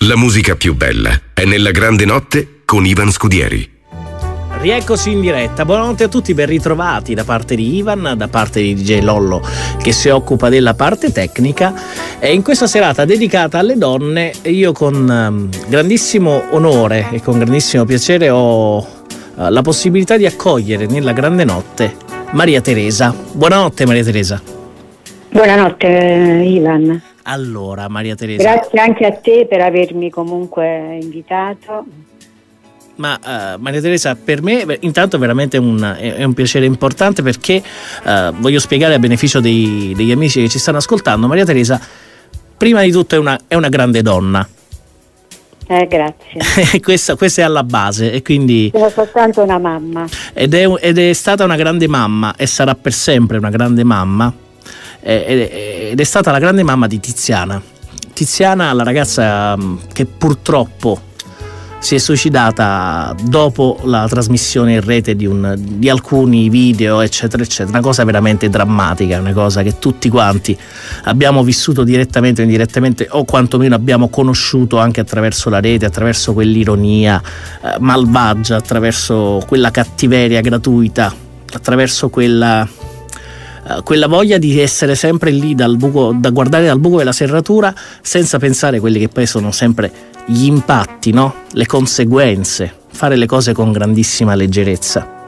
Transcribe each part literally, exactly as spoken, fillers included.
La musica più bella è nella grande notte con Ivan Scudieri. Rieccoci in diretta, buonanotte a tutti, ben ritrovati da parte di Ivan, da parte di D J Lollo che si occupa della parte tecnica, e in questa serata dedicata alle donne io con um, grandissimo onore e con grandissimo piacere ho uh, la possibilità di accogliere nella grande notte Maria Teresa. Buonanotte Maria Teresa. Buonanotte Ivan. Allora Maria Teresa, grazie anche a te per avermi comunque invitato. Ma uh, Maria Teresa, per me beh, intanto veramente un, è, è un piacere importante, perché uh, voglio spiegare a beneficio dei, degli amici che ci stanno ascoltando. Maria Teresa prima di tutto è una, è una grande donna. Eh, grazie. questa, questa è alla base, e quindi sono soltanto una mamma. Ed è, ed è stata una grande mamma e sarà per sempre una grande mamma. Ed è stata la grande mamma di Tiziana. Tiziana, la ragazza che purtroppo si è suicidata dopo la trasmissione in rete di, un, di alcuni video eccetera eccetera, una cosa veramente drammatica, una cosa che tutti quanti abbiamo vissuto direttamente o indirettamente, o quantomeno abbiamo conosciuto anche attraverso la rete, attraverso quell'ironia eh, malvagia, attraverso quella cattiveria gratuita, attraverso quella Uh, quella voglia di essere sempre lì dal buco, da guardare dal buco della serratura, senza pensare a quelli che poi sono sempre gli impatti, no? Le conseguenze, fare le cose con grandissima leggerezza.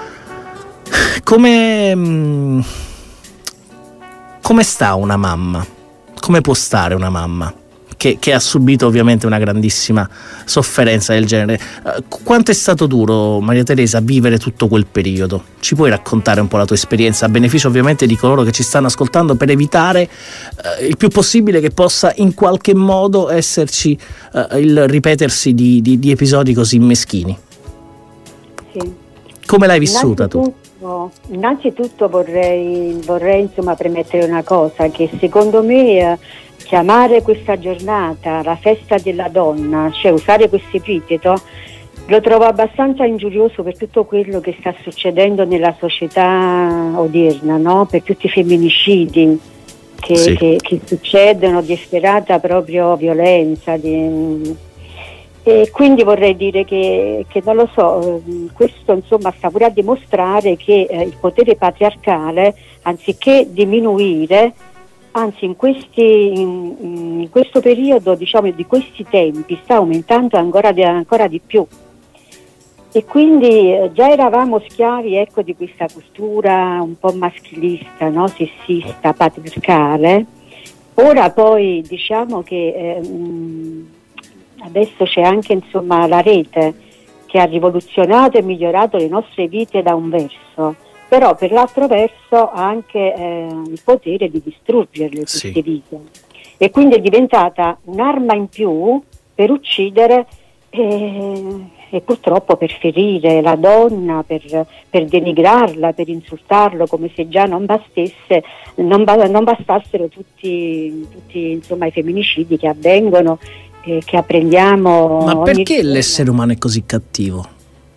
Come mh, come sta una mamma? Come può stare una mamma che, che ha subito ovviamente una grandissima sofferenza del genere? Uh, quanto è stato duro, Maria Teresa, vivere tutto quel periodo? Ci puoi raccontare un po' la tua esperienza, a beneficio ovviamente di coloro che ci stanno ascoltando, per evitare uh, il più possibile che possa in qualche modo esserci uh, il ripetersi di, di, di episodi così meschini? Sì. Come l'hai vissuta tu? Innanzitutto vorrei, vorrei insomma premettere una cosa, che secondo me eh, chiamare questa giornata la festa della donna, cioè usare questo epiteto, lo trovo abbastanza ingiurioso per tutto quello che sta succedendo nella società odierna, no? Per tutti i femminicidi che, sì. che, che succedono, di efferata proprio violenza. Di... E quindi vorrei dire che, che non lo so, questo insomma sta pure a dimostrare che eh, il potere patriarcale, anziché diminuire, anzi in, questi, in, in questo periodo, diciamo di questi tempi, sta aumentando ancora di, ancora di più. E quindi eh, già eravamo schiavi, ecco, di questa cultura un po' maschilista, no? Sessista, patriarcale. Ora poi diciamo che eh, mh, adesso c'è anche insomma la rete che ha rivoluzionato e migliorato le nostre vite da un verso, però per l'altro verso ha anche eh, il potere di distruggerle queste sì. vite, e quindi è diventata un'arma in più per uccidere e, e purtroppo per ferire la donna, per, per denigrarla, per insultarlo, come se già non bastasse, non, non bastassero tutti, tutti insomma i femminicidi che avvengono, eh, che apprendiamo. Ma perché giorno. L'essere umano è così cattivo?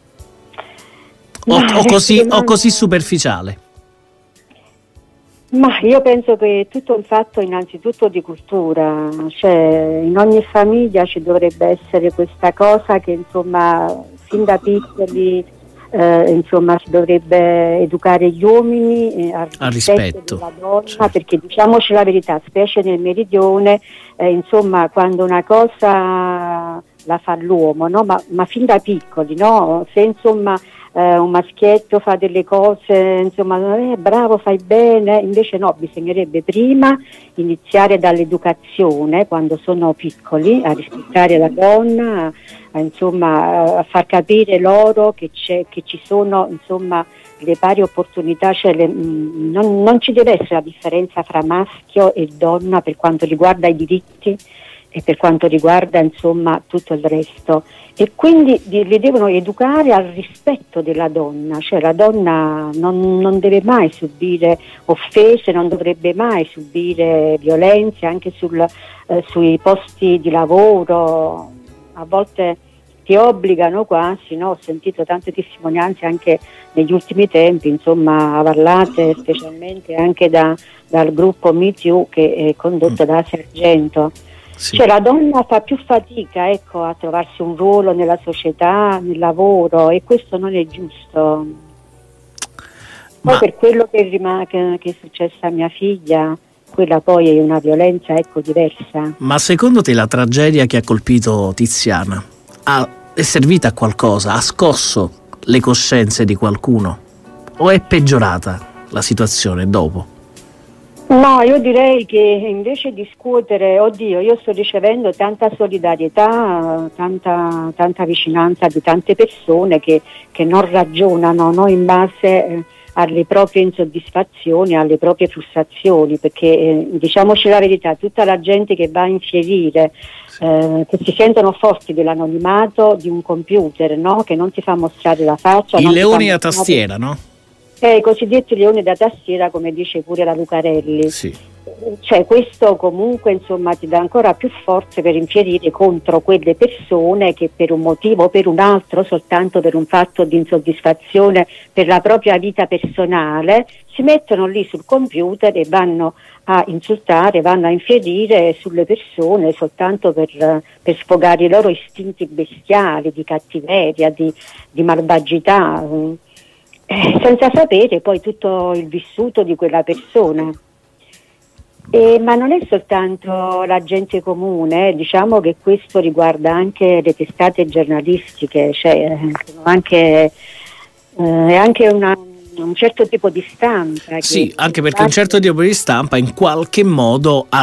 O, Ma o, così, umano... o così superficiale? Ma io penso che è tutto un fatto innanzitutto di cultura, cioè in ogni famiglia ci dovrebbe essere questa cosa che insomma fin da piccoli eh, insomma si dovrebbe educare gli uomini eh, al, al rispetto, rispetto della donna, certo. Perché diciamoci la verità, specie nel meridione, eh, insomma quando una cosa la fa l'uomo, no? ma, ma fin da piccoli, no? Se insomma eh, un maschietto fa delle cose, insomma, eh, bravo, fai bene, invece no, bisognerebbe prima iniziare dall'educazione quando sono piccoli, a rispettare la donna, a, a, insomma, a far capire loro che, c'è, che ci sono insomma le pari opportunità, cioè le, mh, non, non ci deve essere la differenza fra maschio e donna per quanto riguarda i diritti e per quanto riguarda insomma tutto il resto, e quindi li devono educare al rispetto della donna, cioè la donna non, non deve mai subire offese, non dovrebbe mai subire violenze anche sul, eh, sui posti di lavoro. A volte ti obbligano quasi, no? Ho sentito tante testimonianze anche negli ultimi tempi, insomma, parlate specialmente anche da, dal gruppo Me Too che è condotto da Sargento. Sì. Cioè la donna fa più fatica, ecco, a trovarsi un ruolo nella società, nel lavoro, e questo non è giusto. Poi Ma... per quello che, rima- che, che è successo a mia figlia, quella poi è una violenza, ecco, diversa. Ma secondo te la tragedia che ha colpito Tiziana ha, è servita a qualcosa? Ha scosso le coscienze di qualcuno? O è peggiorata la situazione dopo? No, io direi che invece di discutere, oddio, io sto ricevendo tanta solidarietà, tanta, tanta vicinanza di tante persone che, che non ragionano, no, in base eh, alle proprie insoddisfazioni, alle proprie frustrazioni, perché eh, diciamoci la verità, tutta la gente che va a infierire, eh, che si sentono forti dell'anonimato di un computer, no, che non ti fa mostrare la faccia. I leoni a tastiera, no? Eh, I cosiddetti leoni da tastiera, come dice pure la Lucarelli. Sì. Cioè questo comunque insomma ti dà ancora più forze per infierire contro quelle persone che per un motivo o per un altro, soltanto per un fatto di insoddisfazione per la propria vita personale, si mettono lì sul computer e vanno a insultare, vanno a infierire sulle persone soltanto per, per sfogare i loro istinti bestiali, di cattiveria, di, di malvagità, eh, senza sapere poi tutto il vissuto di quella persona. Eh, ma non è soltanto la gente comune, eh, diciamo che questo riguarda anche le testate giornalistiche, cioè sono anche, eh, anche una, un certo tipo di stampa. Che sì, anche perché un certo tipo di stampa in qualche modo ha,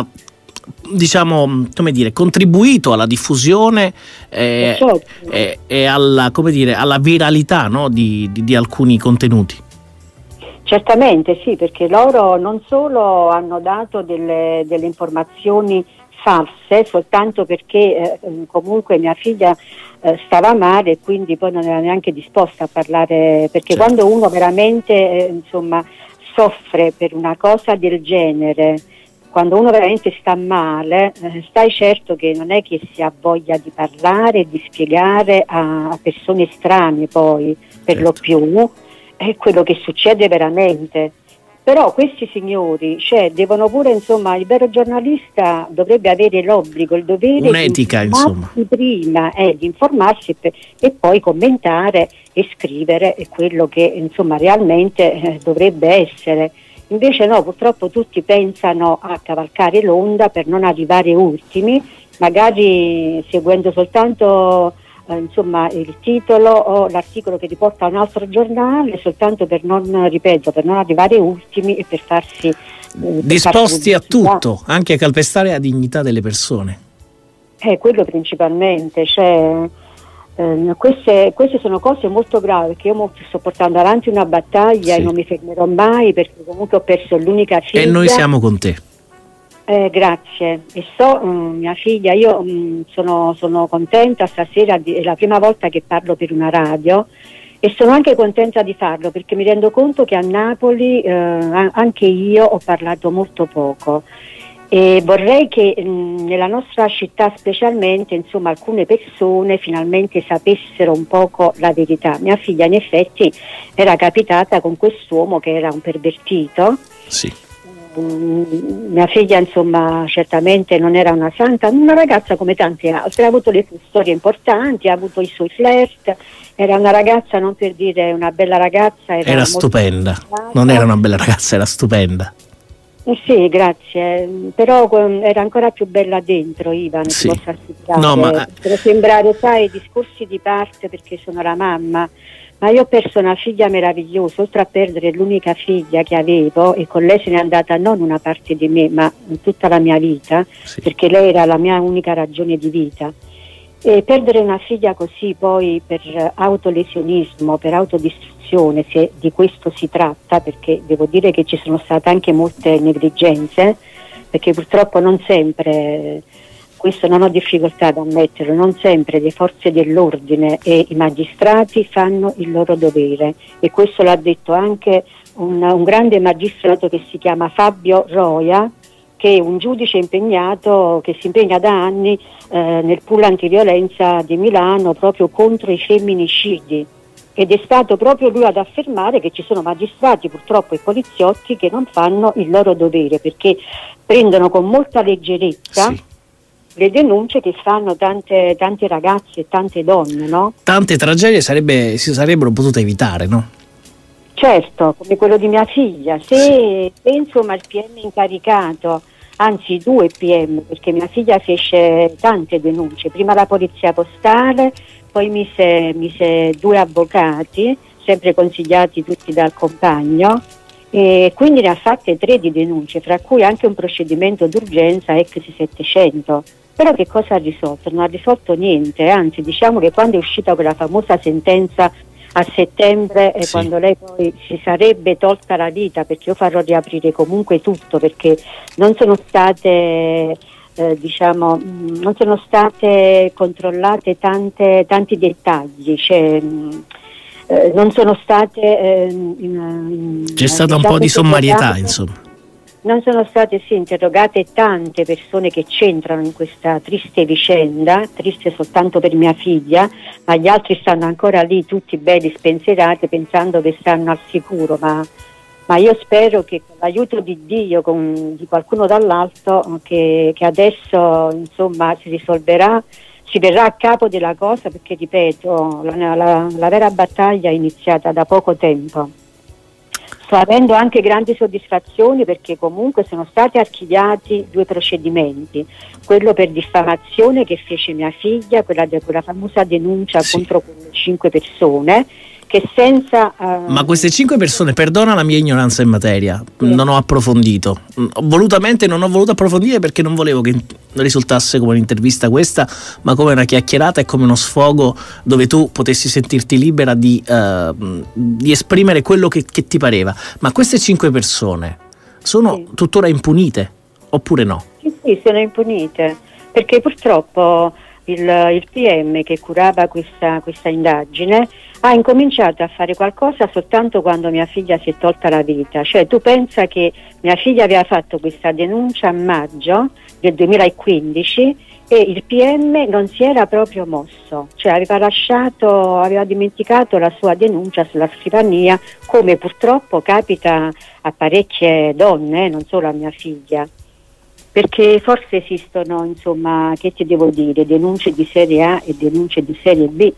diciamo, come dire, contribuito alla diffusione eh, certo. e, e alla, come dire, alla viralità, no, di, di, di alcuni contenuti. Certamente sì, perché loro non solo hanno dato delle, delle informazioni false, soltanto perché eh, comunque mia figlia eh, stava male e quindi poi non era neanche disposta a parlare, perché certo. Quando uno veramente eh, insomma soffre per una cosa del genere, quando uno veramente sta male, eh, stai certo che non è che si ha voglia di parlare e di spiegare a, a persone estranee poi, per certo. lo più, è quello che succede veramente. Però questi signori, cioè, devono pure, insomma, il vero giornalista dovrebbe avere l'obbligo, il dovere un'etica, di insomma, informarsi prima, eh, di informarsi per, e poi commentare e scrivere quello che insomma realmente eh, dovrebbe essere. Invece no, purtroppo tutti pensano a cavalcare l'onda per non arrivare ultimi, magari seguendo soltanto Eh, insomma il titolo o l'articolo che riporta a un altro giornale, soltanto per non, ripeto, per non arrivare ultimi e per farsi eh, disposti per a tutto, anche a calpestare la dignità delle persone. Eh, quello principalmente, cioè, eh, queste, queste sono cose molto gravi, che io sto portando avanti una battaglia sì. e non mi fermerò mai, perché comunque ho perso l'unica figlia. E noi siamo con te. Eh, grazie, e so um, mia figlia, io um, sono, sono contenta stasera, di, è la prima volta che parlo per una radio e sono anche contenta di farlo perché mi rendo conto che a Napoli eh, anche io ho parlato molto poco e vorrei che um, nella nostra città specialmente, insomma, alcune persone finalmente sapessero un poco la verità. Mia figlia in effetti era capitata con quest'uomo che era un pervertito. Sì. Mia figlia insomma certamente non era una santa, una ragazza come tante altre, ha avuto le sue storie importanti, ha avuto i suoi flirt, era una ragazza, non per dire una bella ragazza, era, era stupenda, non era una bella ragazza, era stupenda. Eh sì, grazie, però era ancora più bella dentro, Ivan, sì. ti posso assicurare. No, ma... per sembrare, sai, discorsi di parte perché sono la mamma. Ma io ho perso una figlia meravigliosa, oltre a perdere l'unica figlia che avevo, e con lei se n'è andata non una parte di me, ma tutta la mia vita, sì. perché lei era la mia unica ragione di vita. E perdere una figlia così poi per autolesionismo, per autodistruzione, se di questo si tratta, perché devo dire che ci sono state anche molte negligenze, perché purtroppo non sempre... Questo non ho difficoltà ad ammetterlo, non sempre le forze dell'ordine e i magistrati fanno il loro dovere e questo l'ha detto anche un, un grande magistrato che si chiama Fabio Roia, che è un giudice impegnato, che si impegna da anni eh, nel pool antiviolenza di Milano proprio contro i femminicidi. Ed è stato proprio lui ad affermare che ci sono magistrati purtroppo e poliziotti che non fanno il loro dovere perché prendono con molta leggerezza sì. le denunce che fanno tante, tante ragazze e tante donne, no? Tante tragedie sarebbe, si sarebbero potute evitare, no? Certo, come quello di mia figlia. Se, se insomma il P M incaricato, anzi due P M, perché mia figlia fece tante denunce, prima la polizia postale, poi mise, mise due avvocati, sempre consigliati tutti dal compagno, e quindi ne ha fatte tre di denunce, fra cui anche un procedimento d'urgenza ex settecento. Però che cosa ha risolto? Non ha risolto niente, anzi diciamo che quando è uscita quella famosa sentenza a settembre, sì, quando lei poi si sarebbe tolta la vita, perché io farò riaprire comunque tutto, perché non sono state eh, diciamo non sono state controllate tante, tanti dettagli, cioè, eh, non sono state eh, in, in, c'è stata un po' di sommarietà, insomma. Non sono state sì, interrogate tante persone che c'entrano in questa triste vicenda, triste soltanto per mia figlia, ma gli altri stanno ancora lì tutti belli spensierati pensando che stanno al sicuro, ma, ma io spero che con l'aiuto di Dio, con, di qualcuno dall'alto, che, che adesso insomma si risolverà, si verrà a capo della cosa, perché ripeto, la, la, la vera battaglia è iniziata da poco tempo. Sto avendo anche grandi soddisfazioni perché comunque sono stati archiviati due procedimenti, quello per diffamazione che fece mia figlia, quella, de, quella famosa denuncia, sì, contro quelle cinque persone, che senza... Uh, Ma queste cinque persone, perdona la mia ignoranza in materia, sì, non ho approfondito, volutamente non ho voluto approfondire perché non volevo che risultasse come un'intervista questa, ma come una chiacchierata e come uno sfogo dove tu potessi sentirti libera di, uh, di esprimere quello che, che ti pareva. Ma queste cinque persone sono sì. tuttora impunite oppure no? Sì, sì, sono impunite, perché purtroppo il, il P M che curava questa, questa indagine ha incominciato a fare qualcosa soltanto quando mia figlia si è tolta la vita. Cioè tu pensa che mia figlia aveva fatto questa denuncia a maggio del duemilaquindici e il P M non si era proprio mosso, cioè aveva lasciato, aveva dimenticato la sua denuncia sulla scrivania, come purtroppo capita a parecchie donne, non solo a mia figlia. Perché forse esistono, insomma, che ti devo dire, denunce di serie A e denunce di serie B.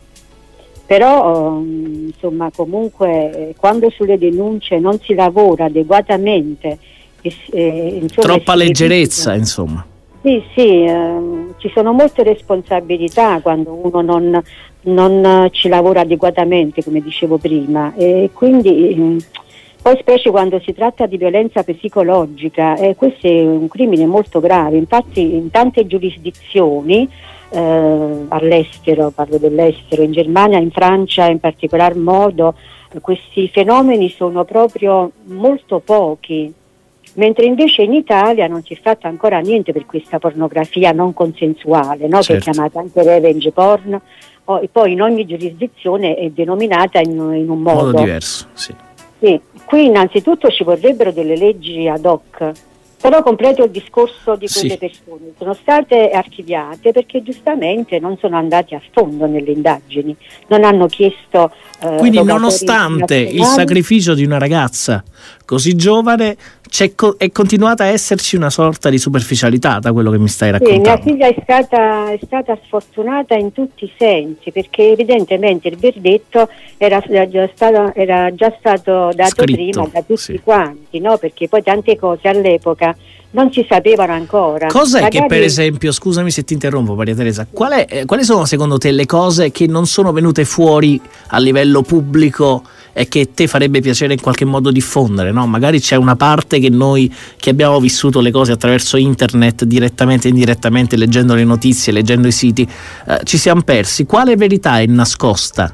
Però insomma comunque quando sulle denunce non si lavora adeguatamente eh, insomma, troppa leggerezza, insomma. Sì, sì, eh, ci sono molte responsabilità quando uno non, non ci lavora adeguatamente, come dicevo prima, e quindi eh, poi specie quando si tratta di violenza psicologica, eh, questo è un crimine molto grave. Infatti in tante giurisdizioni Eh, all'estero, parlo dell'estero, in Germania, in Francia in particolar modo, eh, questi fenomeni sono proprio molto pochi, mentre invece in Italia non si è fatto ancora niente per questa pornografia non consensuale, no? Certo. Che è chiamata anche revenge porn, oh, e poi in ogni giurisdizione è denominata in, in un modo, modo diverso. Sì. Sì. Qui innanzitutto ci vorrebbero delle leggi ad hoc. Però completo il discorso di quelle sì. persone, sono state archiviate perché giustamente non sono andati a fondo nelle indagini, non hanno chiesto... Eh, Quindi nonostante il sacrificio di una ragazza così giovane c'è co- è continuata a esserci una sorta di superficialità, da quello che mi stai raccontando. Sì, mia figlia è stata, è stata sfortunata in tutti i sensi, perché evidentemente il verdetto era, era, già, stato, era già stato dato Scritto, prima da tutti sì. quanti, no? Perché poi tante cose all'epoca non si sapevano ancora. Cos'è Magari... che per esempio, scusami se ti interrompo Maria Teresa, qual è, eh, quali sono secondo te le cose che non sono venute fuori a livello pubblico e che te farebbe piacere in qualche modo diffondere, no? Magari c'è una parte che noi che abbiamo vissuto le cose attraverso internet, direttamente e indirettamente, leggendo le notizie, leggendo i siti, eh, ci siamo persi. Quale verità è nascosta?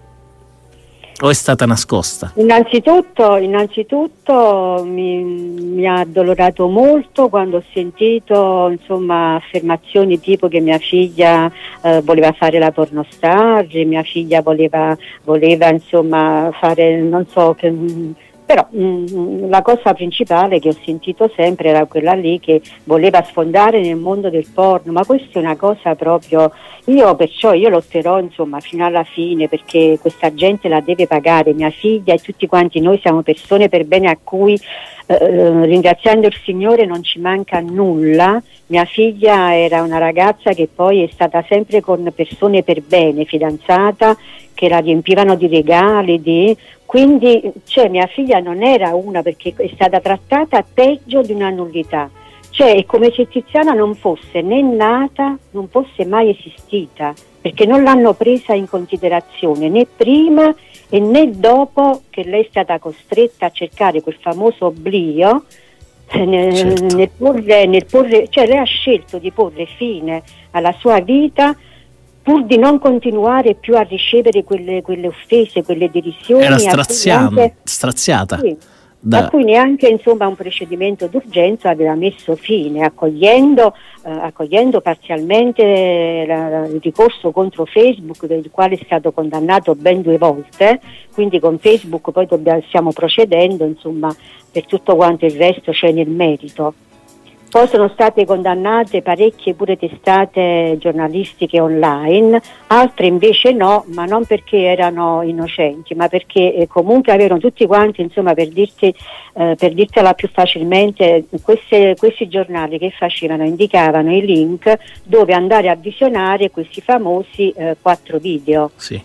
O è stata nascosta? Innanzitutto, innanzitutto mi, mi ha addolorato molto quando ho sentito insomma affermazioni tipo che mia figlia eh, voleva fare la pornostar, mia figlia voleva, voleva insomma fare non so che Però mh, la cosa principale che ho sentito sempre era quella lì che voleva sfondare nel mondo del porno, ma questa è una cosa proprio, io perciò io lotterò insomma fino alla fine, perché questa gente la deve pagare, mia figlia e tutti quanti noi siamo persone per bene a cui eh, ringraziando il Signore non ci manca nulla. Mia figlia era una ragazza che poi è stata sempre con persone per bene, fidanzata, che la riempivano di regali, di... quindi cioè, mia figlia non era una, perché è stata trattata peggio di una nullità, cioè è come se Tiziana non fosse né nata, non fosse mai esistita, perché non l'hanno presa in considerazione né prima e né dopo che lei è stata costretta a cercare quel famoso oblio. Nel, certo. nel, porre, nel porre, cioè lei ha scelto di porre fine alla sua vita pur di non continuare più a ricevere quelle, quelle offese, quelle derisioni. Era anche, straziata. Sì, da... a cui neanche insomma un procedimento d'urgenza aveva messo fine, accogliendo, eh, accogliendo parzialmente la, il ricorso contro Facebook, del quale è stato condannato ben due volte, quindi con Facebook poi dobbiamo, stiamo procedendo, insomma, per tutto quanto il resto c'è nel merito. Poi sono state condannate parecchie pure testate giornalistiche online, altre invece no, ma non perché erano innocenti, ma perché eh, comunque avevano tutti quanti, insomma, per dirti, eh, per dirtela più facilmente, queste, questi giornali che facevano indicavano i link dove andare a visionare questi famosi eh, quattro video. Sì.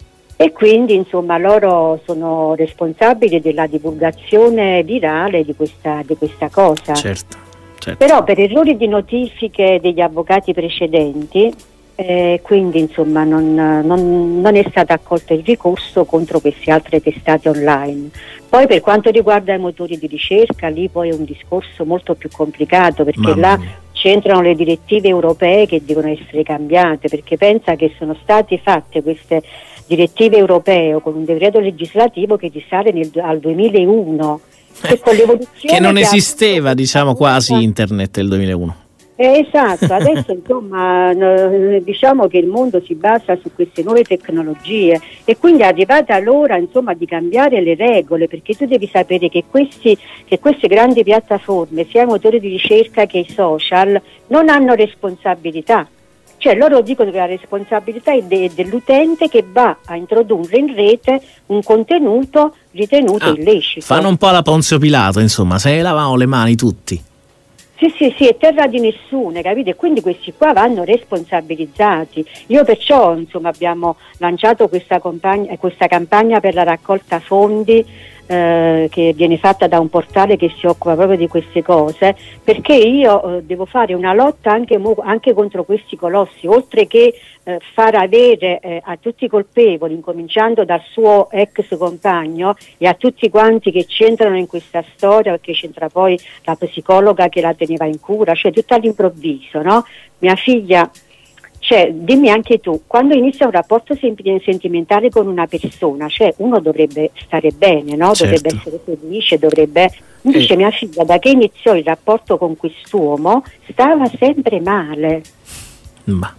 E quindi insomma loro sono responsabili della divulgazione virale di questa, di questa cosa. Certo. Certo. Però per errori di notifiche degli avvocati precedenti, eh, quindi insomma non, non, non è stato accolto il ricorso contro queste altre testate online. Poi per quanto riguarda i motori di ricerca, lì poi è un discorso molto più complicato, perché Mamma là mia. c'entrano le direttive europee che devono essere cambiate, perché pensa che sono state fatte queste direttive europee con un decreto legislativo che risale nel, al duemilauno. Che, con che non esisteva ha... diciamo quasi internet nel duemilauno. Eh, esatto, adesso insomma no, diciamo che il mondo si basa su queste nuove tecnologie e quindi è arrivata l'ora insomma di cambiare le regole, perché tu devi sapere che, questi, che queste grandi piattaforme, sia i motori di ricerca che i social, non hanno responsabilità. Cioè loro dicono che la responsabilità è de- dell'utente che va a introdurre in rete un contenuto ritenuto ah, illecito. Fanno un po' la Ponzio Pilato, insomma, se ne lavano le mani tutti. Sì, sì, sì, è terra di nessuno, capite? E quindi questi qua vanno responsabilizzati. Io perciò, insomma, abbiamo lanciato questa, compagna, questa campagna per la raccolta fondi eh, che viene fatta da un portale che si occupa proprio di queste cose, perché io eh, devo fare una lotta anche, anche contro questi colossi, oltre che eh, far avere eh, a tutti i colpevoli, incominciando dal suo ex compagno e a tutti quanti che c'entrano in questa storia, perché c'entra poi la psicologa che la teneva in cura, cioè tutto all'improvviso, no? Mia figlia, cioè dimmi anche tu, quando inizia un rapporto sentimentale con una persona, cioè uno dovrebbe stare bene, no? Certo. Dovrebbe essere felice, dovrebbe... Invece eh. mia figlia, da che iniziò il rapporto con quest'uomo, stava sempre male. Ma...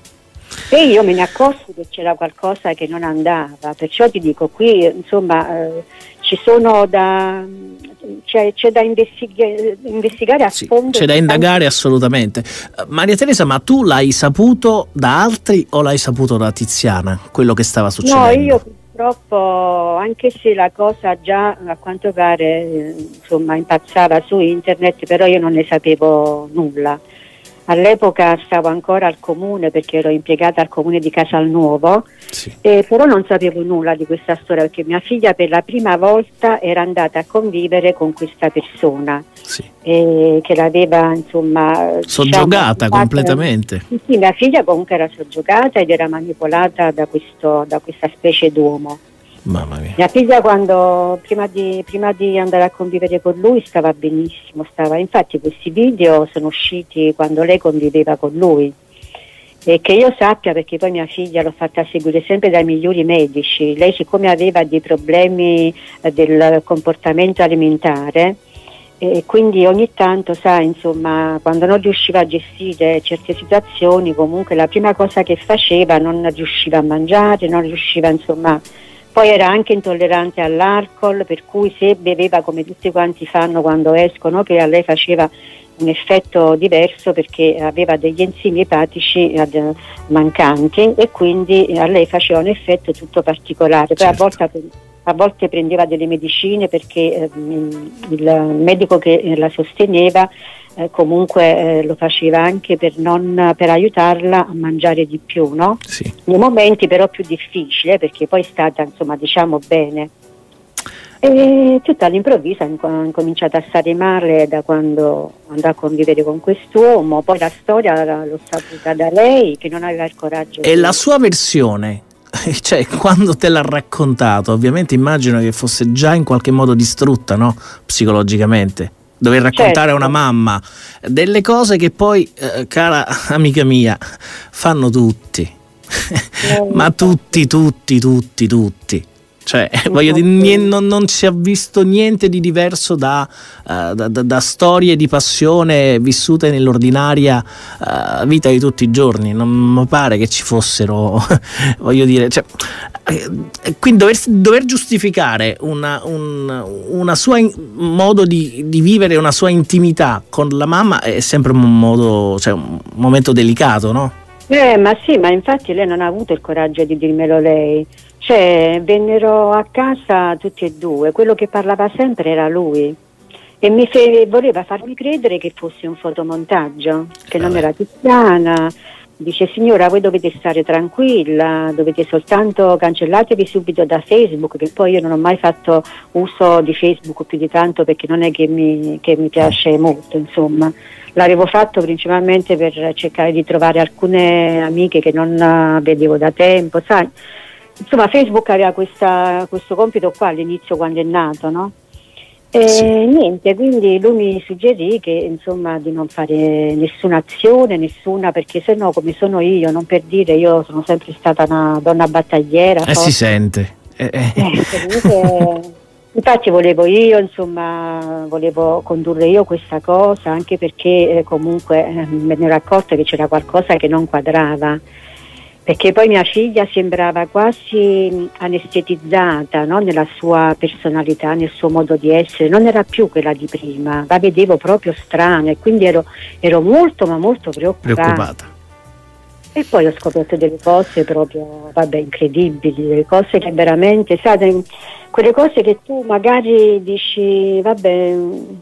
E io me ne accorsi che c'era qualcosa che non andava, perciò ti dico qui, insomma, eh, ci sono da... C'è, c'è da investigare, investigare a sì, fondo. C'è da indagare assolutamente. Maria Teresa, ma tu l'hai saputo da altri o l'hai saputo da Tiziana, quello che stava succedendo? No, io purtroppo, anche se la cosa già a quanto pare eh, insomma impazzava su internet, però io non ne sapevo nulla. All'epoca stavo ancora al comune, perché ero impiegata al comune di Casalnuovo, sì. eh, però non sapevo nulla di questa storia, perché mia figlia per la prima volta era andata a convivere con questa persona, sì. eh, che l'aveva insomma soggiogata, diciamo, completamente. Sì, sì, mia figlia comunque era soggiogata ed era manipolata da, questo, da questa specie d'uomo. Mamma mia. Mia figlia quando prima di, prima di andare a convivere con lui stava benissimo, stava, infatti questi video sono usciti quando lei conviveva con lui, e che io sappia, perché poi mia figlia l'ho fatta seguire sempre dai migliori medici. Lei, siccome aveva dei problemi eh, del comportamento alimentare, e quindi ogni tanto, sa, insomma, quando non riusciva a gestire certe situazioni, comunque la prima cosa che faceva, non riusciva a mangiare, non riusciva insomma Poi era anche intollerante all'alcol, per cui se beveva come tutti quanti fanno quando escono, che a lei faceva un effetto diverso perché aveva degli enzimi epatici ad, mancanti, e quindi a lei faceva un effetto tutto particolare. Poi certo. a, volte, a volte prendeva delle medicine perché eh, il medico che la sosteneva eh, comunque eh, lo faceva anche per, non, per aiutarla a mangiare di più, no? Sì. Nei momenti però più difficili, eh, perché poi è stata, insomma, diciamo bene. E tutto all'improvviso ha incominciato a stare male da quando andò a convivere con quest'uomo. Poi la storia l'ho saputa da lei, che non aveva il coraggio. E di... la sua versione, cioè quando te l'ha raccontato, ovviamente immagino che fosse già in qualche modo distrutta, no? Psicologicamente. Dover raccontare certo. a una mamma delle cose che poi, eh, cara amica mia, fanno tutti. Ma tutti, tutti, tutti, tutti. Cioè, voglio dire, non, non si è visto niente di diverso da, uh, da, da, da storie di passione vissute nell'ordinaria uh, vita di tutti i giorni. Non mi pare che ci fossero, voglio dire, cioè, eh, quindi dover, dover giustificare una, un una sua in, modo di, di vivere una sua intimità con la mamma è sempre un modo, cioè un momento delicato, no? Eh, ma sì, ma infatti lei non ha avuto il coraggio di dirmelo lei. Cioè, vennero a casa tutti e due, quello che parlava sempre era lui, e mi fe- voleva farmi credere che fosse un fotomontaggio, che non era Tiziana. Dice: signora, voi dovete stare tranquilla, dovete soltanto cancellatevi subito da Facebook, che poi io non ho mai fatto uso di Facebook più di tanto, perché non è che mi, che mi piace molto, insomma. L'avevo fatto principalmente per cercare di trovare alcune amiche che non vedevo da tempo, sai. Insomma, Facebook aveva questa, questo compito qua all'inizio, quando è nato, no? E sì. niente, quindi lui mi suggerì che, insomma, di non fare nessuna azione, nessuna, perché se no, come sono io, non per dire, io sono sempre stata una donna battagliera. Eh, si sente. Eh, eh. Eh, comunque, infatti volevo io, insomma, volevo condurre io questa cosa, anche perché eh, comunque eh, me ne ero accorta che c'era qualcosa che non quadrava. Perché poi mia figlia sembrava quasi anestetizzata, no? Nella sua personalità, nel suo modo di essere, non era più quella di prima, la vedevo proprio strana, e quindi ero, ero molto ma molto preoccupata. preoccupata. E poi ho scoperto delle cose proprio, vabbè, incredibili, delle cose che veramente, sai, quelle cose che tu magari dici, vabbè,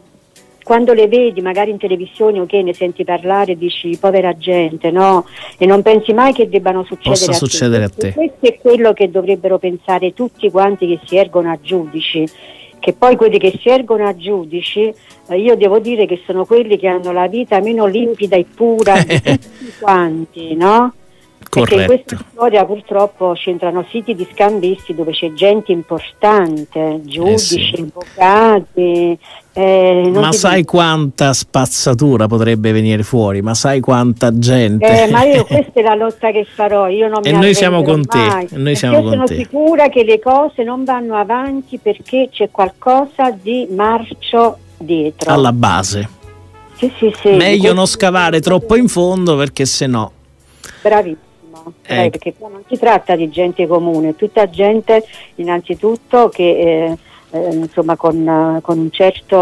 quando le vedi magari in televisione, ok, ne senti parlare, dici povera gente, no? E non pensi mai che debbano succedere Possa a succedere te. a te. Questo è quello che dovrebbero pensare tutti quanti che si ergono a giudici, che poi quelli che si ergono a giudici, eh, io devo dire che sono quelli che hanno la vita meno limpida e pura di tutti quanti, no? Perché in questa storia purtroppo c'entrano siti di scambisti dove c'è gente importante, giudici, eh sì. avvocati. Eh, ma sai dico. quanta spazzatura potrebbe venire fuori, ma sai quanta gente. Eh, ma io questa è la lotta che farò, io non e mi noi siamo con mai. te. E noi siamo io con sono te. sicura che le cose non vanno avanti perché c'è qualcosa di marcio dietro. Alla base. Sì, sì, sì. Meglio non scavare troppo in fondo, perché sennò. Bravissimo. Eh, perché qua non si tratta di gente comune, è tutta gente innanzitutto che eh, eh, insomma con, con un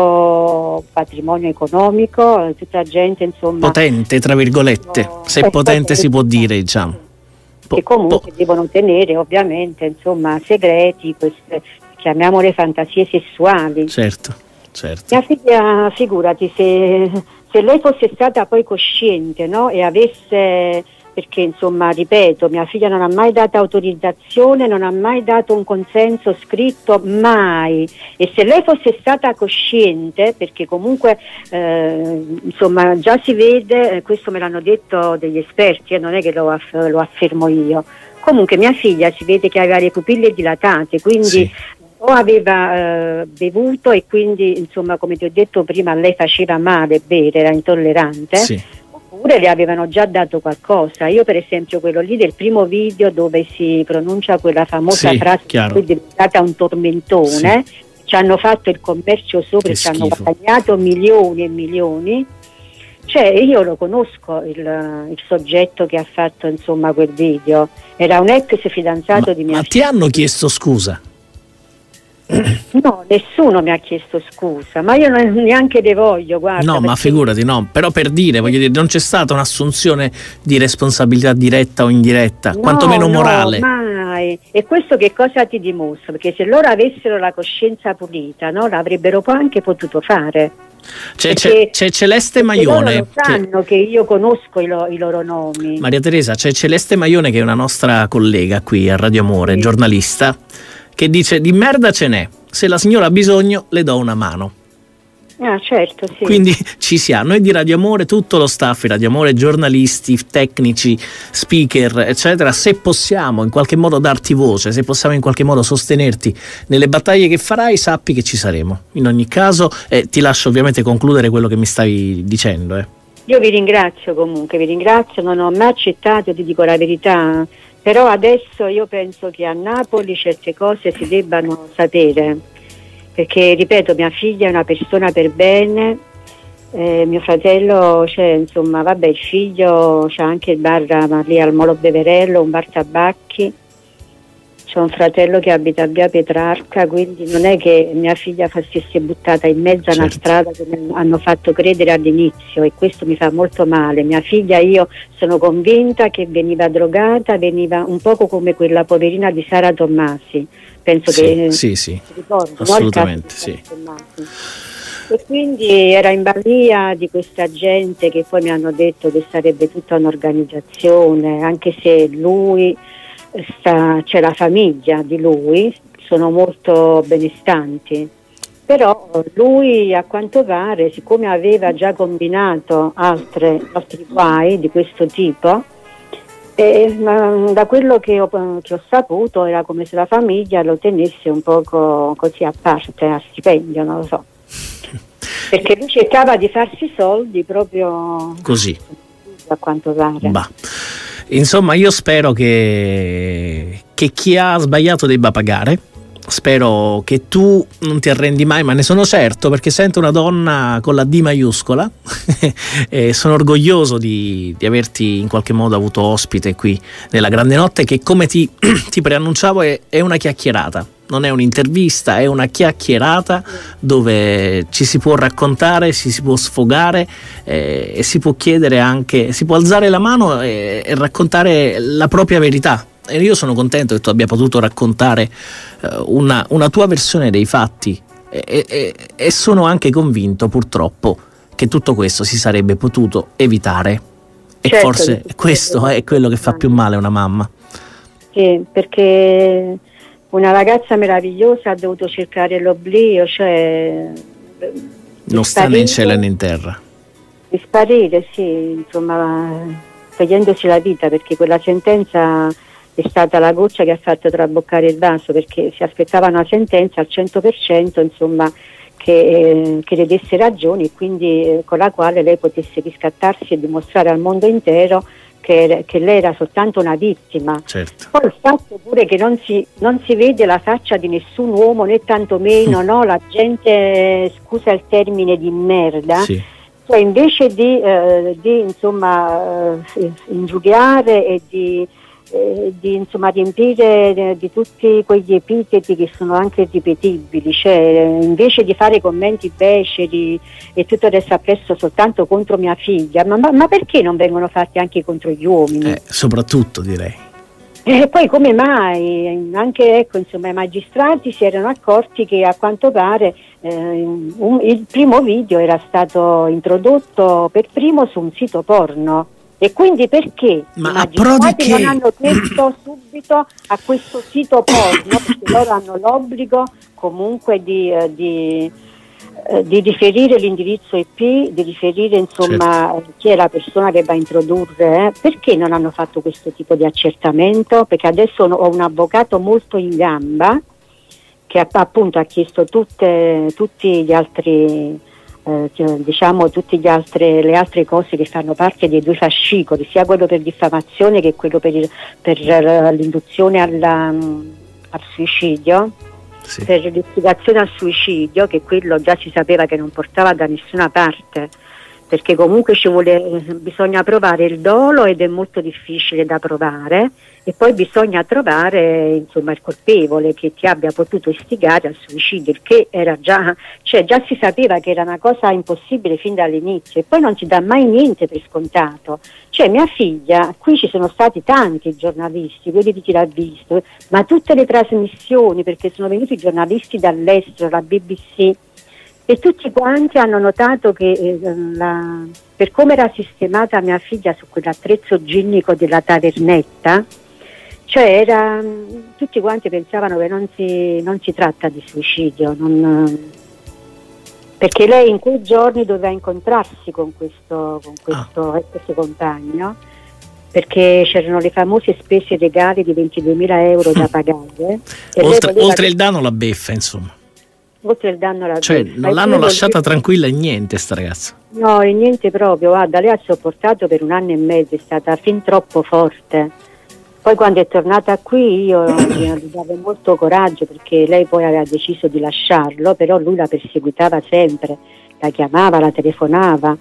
certo patrimonio economico, è tutta gente insomma potente, tra virgolette, no, se potente, potente si può dire, diciamo, po- che comunque po- devono tenere ovviamente insomma segreti, queste, chiamiamole fantasie sessuali. Certo, certo. Mia figlia, figurati, se, se lei fosse stata poi cosciente, no, e avesse, perché insomma, ripeto, mia figlia non ha mai dato autorizzazione, non ha mai dato un consenso scritto, mai, e se lei fosse stata cosciente, perché comunque eh, insomma già si vede, eh, questo me l'hanno detto degli esperti, eh, non è che lo, aff- lo affermo io, comunque mia figlia si vede che aveva le pupille dilatate, quindi sì. o aveva eh, bevuto e quindi insomma, come ti ho detto prima, a lei faceva male bere, era intollerante, sì. oppure le avevano già dato qualcosa. Io per esempio quello lì del primo video dove si pronuncia quella famosa sì, frase che è diventata un tormentone, sì. ci hanno fatto il commercio sopra che e ci hanno schifo. guadagnato milioni e milioni. Cioè io lo conosco il, il soggetto che ha fatto insomma quel video, era un ex fidanzato ma, di mia ma figlia. ti hanno chiesto scusa? No, nessuno mi ha chiesto scusa, ma io non, neanche le voglio, guarda. No, ma perché- figurati, no, però per dire, voglio dire, non c'è stata un'assunzione di responsabilità diretta o indiretta, No, quantomeno no, morale. mai. E questo che cosa ti dimostra? Perché se loro avessero la coscienza pulita, no, l'avrebbero poi anche potuto fare. C'è, c'è, Perché- c'è Celeste perché loro Maione lo che- sanno che io conosco i, lo- i loro nomi. Maria Teresa, c'è Celeste Maione che è una nostra collega qui a Radio Amore, Sì. giornalista, che dice di merda ce n'è, se la signora ha bisogno le do una mano. Ah, certo, sì. Quindi ci si ha, noi di Radio Amore, tutto lo staff di Radio Amore, giornalisti, tecnici, speaker, eccetera, se possiamo in qualche modo darti voce, se possiamo in qualche modo sostenerti nelle battaglie che farai, sappi che ci saremo. In ogni caso, eh, ti lascio ovviamente concludere quello che mi stavi dicendo. Eh. Io vi ringrazio comunque, vi ringrazio, non ho mai accettato, ti dico la verità, però adesso io penso che a Napoli certe cose si debbano sapere, perché ripeto, mia figlia è una persona per bene, eh, mio fratello, cioè, insomma, vabbè, il figlio c'ha anche il bar ma lì al Molo Beverello, un bar tabacchi, c'è un fratello che abita a via Petrarca, quindi non è che mia figlia si sia buttata in mezzo a una Certo. strada che mi hanno fatto credere all'inizio, e questo mi fa molto male. Mia figlia, io sono convinta che veniva drogata, veniva un poco come quella poverina di Sara Tommasi, penso Sì, che sì, sì, ti ricordi, no? Il assolutamente, caso di sì. Sara Tommasi. E quindi era in balia di questa gente che poi mi hanno detto che sarebbe tutta un'organizzazione, anche se lui sta, c'è la famiglia di lui, sono molto benestanti, però lui a quanto pare, siccome aveva già combinato altre, altri guai di questo tipo, e, ma, da quello che ho, che ho saputo era come se la famiglia lo tenesse un poco così a parte, a stipendio, non lo so, perché lui cercava di farsi soldi proprio Così. a quanto pare. Bah. Insomma, io spero che, che chi ha sbagliato debba pagare. Spero che tu non ti arrendi mai, ma ne sono certo, perché sento una donna con la D maiuscola e sono orgoglioso di, di averti in qualche modo avuto ospite qui nella Grande Notte, che come ti, ti preannunciavo è, è una chiacchierata, non è un'intervista, è una chiacchierata dove ci si può raccontare, ci si può sfogare eh, e si può chiedere anche, si può alzare la mano e, e raccontare la propria verità. E io sono contento che tu abbia potuto raccontare uh, una, una tua versione dei fatti e, e, e sono anche convinto purtroppo che tutto questo si sarebbe potuto evitare e Certo, forse che- questo è quello che fa più male a una mamma. Sì, perché una ragazza meravigliosa ha dovuto cercare l'oblio, cioè di Non sta né in sparire- cielo né in terra. di sparire, sì, insomma, togliendosi la vita, perché quella sentenza è stata la goccia che ha fatto traboccare il vaso, perché si aspettava una sentenza al cento per cento, insomma, che, eh, che le desse ragioni e quindi eh, con la quale lei potesse riscattarsi e dimostrare al mondo intero che, che lei era soltanto una vittima. Certo. Poi il fatto pure che non si, non si vede la faccia di nessun uomo, né tantomeno no, la gente, scusa il termine, di merda, Sì. cioè invece di, eh, di insomma eh, ingiuriare e di, eh, di insomma riempire eh, di tutti quegli epiteti che sono anche ripetibili, cioè eh, invece di fare commenti beceri e tutto il resto appresso soltanto contro mia figlia, ma, ma, ma perché non vengono fatti anche contro gli uomini? Eh, soprattutto direi. E poi come mai anche ecco, insomma, i magistrati si erano accorti che a quanto pare eh, un, il primo video era stato introdotto per primo su un sito porno, e quindi perché Ma i a pro di magistrati non che? hanno chiesto subito a questo sito porno, perché loro hanno l'obbligo comunque di, eh, di, eh, di riferire l'indirizzo I P, di riferire insomma chi è la persona che va a introdurre, eh. Perché non hanno fatto questo tipo di accertamento? Perché adesso ho un avvocato molto in gamba che ha, appunto ha chiesto tutte, tutti gli altri eh, diciamo tutte gli altre, le altre cose che fanno parte dei due fascicoli, sia quello per diffamazione che quello per, il, per l'induzione alla, al suicidio. Sì. Per l'istigazione al suicidio, che quello già si sapeva che non portava da nessuna parte, perché comunque ci vuole, bisogna provare il dolo ed è molto difficile da provare, e poi bisogna trovare insomma il colpevole che ti abbia potuto istigare al suicidio, il che era già, cioè già si sapeva che era una cosa impossibile fin dall'inizio, e poi non si dà mai niente per scontato. Cioè mia figlia, qui ci sono stati tanti giornalisti, quelli di chi l'ha visto, ma tutte le trasmissioni, perché sono venuti giornalisti dall'estero, la B B C, e tutti quanti hanno notato che eh, la, per come era sistemata mia figlia su quell'attrezzo ginnico della tavernetta, cioè era, tutti quanti pensavano che non si, non si tratta di suicidio, non, perché lei in quei giorni doveva incontrarsi con questo, con questo ah. ex compagno, perché c'erano le famose spese legali di ventiduemila euro da pagare. oltre, oltre il danno la beffa, insomma. Oltre il danno alla cioè beffa. Non l'hanno lasciata che... tranquilla e niente sta ragazza. No, e niente proprio, guarda, lei ha sopportato per un anno e mezzo, è stata fin troppo forte. Poi quando è tornata qui io gli davo molto coraggio, perché lei poi aveva deciso di lasciarlo, però lui la perseguitava sempre, la chiamava, la telefonava.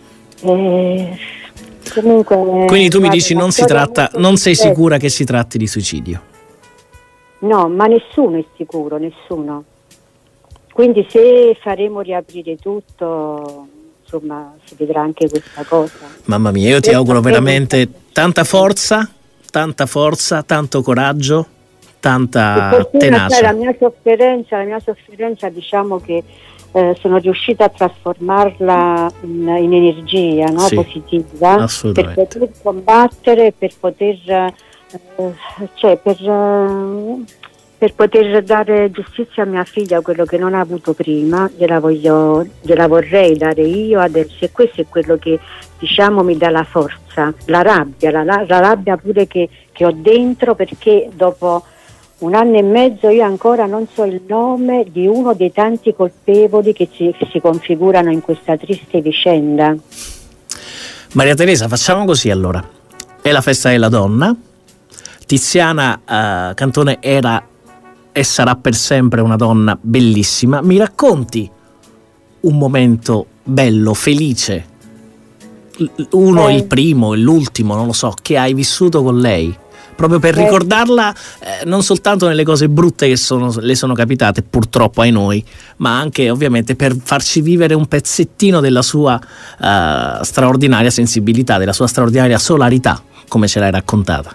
E... Comunque, quindi tu mi dici non si tratta, non sei sicura che si tratti di suicidio? No, ma nessuno è sicuro, nessuno. Quindi se faremo riaprire tutto, insomma, si vedrà anche questa cosa. Mamma mia, io ti auguro veramente tanta forza, tanta forza, tanto coraggio, tanta tenacia. La mia sofferenza, la mia sofferenza, diciamo che eh, sono riuscita a trasformarla in, in energia, no? Sì, positiva, per poter combattere, per poter, eh, cioè per, eh, per poter dare giustizia a mia figlia, quello che non ha avuto prima, gliela voglio, gliela vorrei dare io adesso, e questo è quello che, diciamo, mi dà la forza, la rabbia, la, la, la rabbia pure che, che ho dentro, perché dopo un anno e mezzo io ancora non so il nome di uno dei tanti colpevoli che si, che si configurano in questa triste vicenda. Maria Teresa, facciamo così allora. È la festa della donna. Tiziana uh, Cantone era e sarà per sempre una donna bellissima. Mi racconti un momento bello, felice, uno, eh. il primo, l'ultimo, non lo so, che hai vissuto con lei, proprio per eh. ricordarla eh, non soltanto nelle cose brutte che sono, le sono capitate, purtroppo ai noi, ma anche ovviamente per farci vivere un pezzettino della sua uh, straordinaria sensibilità, della sua straordinaria solarità, come ce l'hai raccontata.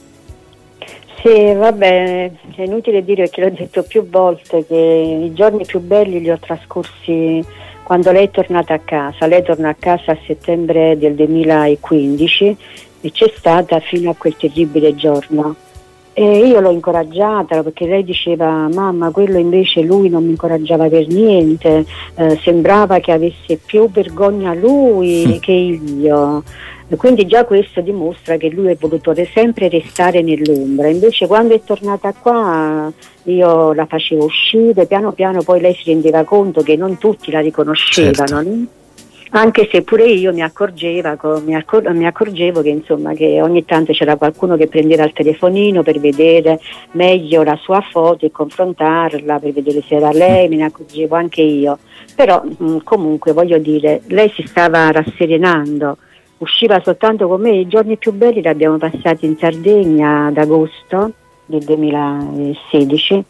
Sì, vabbè, è inutile dire, perché l'ho detto più volte, che i giorni più belli li ho trascorsi quando lei è tornata a casa. Lei torna a casa a settembre del duemilaquindici e c'è stata fino a quel terribile giorno. E io l'ho incoraggiata, perché lei diceva: mamma, quello invece lui non mi incoraggiava per niente, eh, sembrava che avesse più vergogna lui che io. Quindi già questo dimostra che lui è voluto sempre restare nell'ombra. Invece quando è tornata qua io la facevo uscire, piano piano poi lei si rendeva conto che non tutti la riconoscevano, certo. Anche se pure io mi, accorgeva, mi, accor- mi accorgevo che insomma che ogni tanto c'era qualcuno che prendeva il telefonino per vedere meglio la sua foto e confrontarla, per vedere se era lei, me ne accorgevo anche io. Però mh, comunque voglio dire, lei si stava rasserenando. Usciva soltanto con me. I giorni più belli li abbiamo passati in Sardegna ad agosto del duemilasedici,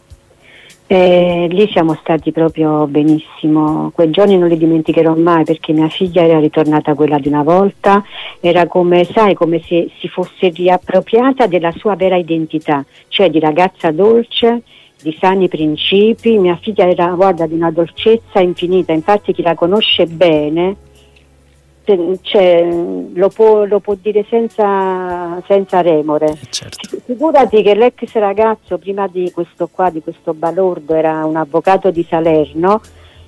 e lì siamo stati proprio benissimo. Quei giorni non li dimenticherò mai, perché mia figlia era ritornata quella di una volta, era come, sai, come se si fosse riappropriata della sua vera identità, cioè di ragazza dolce, di sani principi. Mia figlia era, guarda, di una dolcezza infinita, infatti chi la conosce bene, cioè, lo, può, lo può dire senza, senza remore. Certo. Figurati che l'ex ragazzo prima di questo qua, di questo balordo, era un avvocato di Salerno,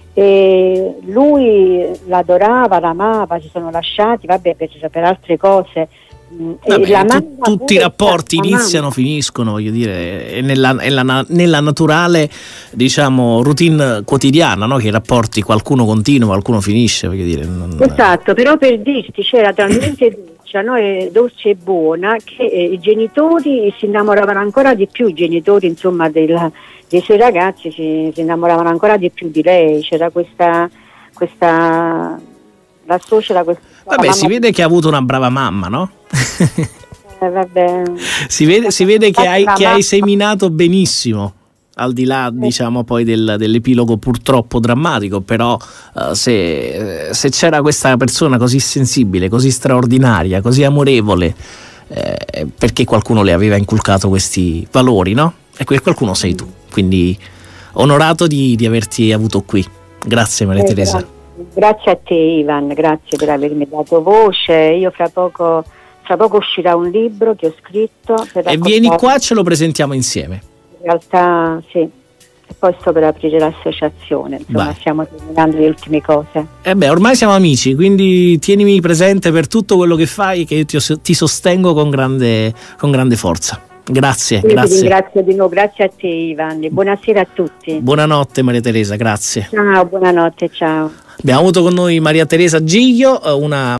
e lui l'adorava, l'amava, si sono lasciati, vabbè, per, per altre cose. Vabbè, la tu, tutti i rapporti iniziano, mamma. Finiscono, voglio dire, è nella, è la, nella naturale, diciamo, routine quotidiana, no? Che i rapporti, qualcuno continua, qualcuno finisce, voglio dire. Non... Esatto, però per dirti, c'era talmente dolce, no? E dolce e buona, che eh, i genitori si innamoravano ancora di più, i genitori insomma del, dei suoi ragazzi si, si innamoravano ancora di più di lei. C'era questa questa l'associo da questo. Vabbè, si vede che ha avuto una brava mamma, no? Eh, vabbè. Si vede, si vede che, hai, che hai seminato benissimo, al di là, diciamo, poi del, dell'epilogo purtroppo drammatico, però uh, se, se c'era questa persona così sensibile, così straordinaria, così amorevole, eh, perché qualcuno le aveva inculcato questi valori, no? E quel qualcuno sei tu, quindi onorato di, di averti avuto qui. Grazie Maria eh, Teresa. Grazie. Grazie a te Ivan, grazie per avermi dato voce. Io fra poco Tra poco uscirà un libro che ho scritto per e vieni qua e ce lo presentiamo insieme. In realtà sì, e poi sto per aprire l'associazione, insomma. Vai. Stiamo terminando le ultime cose. E eh beh, ormai siamo amici, quindi tienimi presente per tutto quello che fai, che io ti, ti sostengo con grande, con grande forza. Grazie, io grazie. Ti ringrazio di nuovo, grazie a te Ivan, buonasera a tutti. Buonanotte Maria Teresa, grazie. Ciao, buonanotte, ciao. Abbiamo avuto con noi Maria Teresa Giglio, una